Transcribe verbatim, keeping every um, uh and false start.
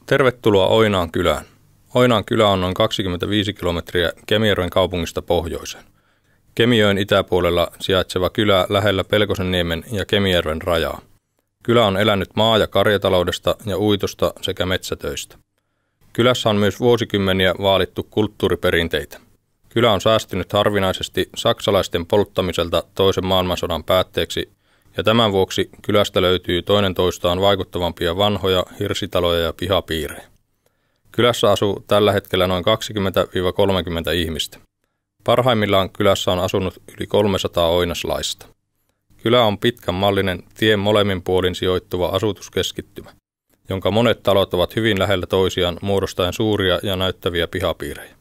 Tervetuloa Oinaan kylään. Oinaan kylä on noin kaksikymmentäviisi kilometriä Kemijärven kaupungista pohjoiseen. Kemijoen itäpuolella sijaitseva kylä lähellä Pelkosenniemen ja Kemijärven rajaa. Kylä on elänyt maa- ja karjataloudesta ja uitosta sekä metsätöistä. Kylässä on myös vuosikymmeniä vaalittu kulttuuriperinteitä. Kylä on säästynyt harvinaisesti saksalaisten polttamiselta toisen maailmansodan päätteeksi, ja tämän vuoksi kylästä löytyy toinen toistaan vaikuttavampia vanhoja hirsitaloja ja pihapiirejä. Kylässä asuu tällä hetkellä noin kaksikymmentä kolmekymmentä ihmistä. Parhaimmillaan kylässä on asunut yli kolmesataa oinaslaista. Kylä on pitkän mallinen tien molemmin puolin sijoittuva asutuskeskittymä, jonka monet talot ovat hyvin lähellä toisiaan muodostaen suuria ja näyttäviä pihapiirejä.